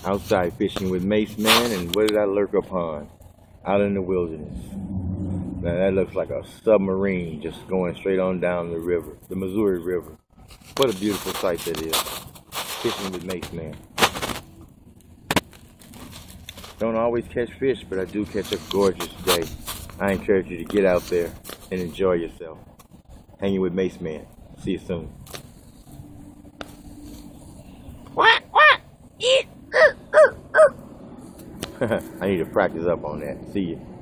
Outside fishing with Maceman, and what did I lurk upon? Out in the wilderness. Now that looks like a submarine just going straight on down the river, the Missouri River. What a beautiful sight that is. Fishing with Maceman. Don't always catch fish, but I do catch a gorgeous day. I encourage you to get out there and enjoy yourself. Hanging with Maceman. See you soon. I need to practice up on that. See you.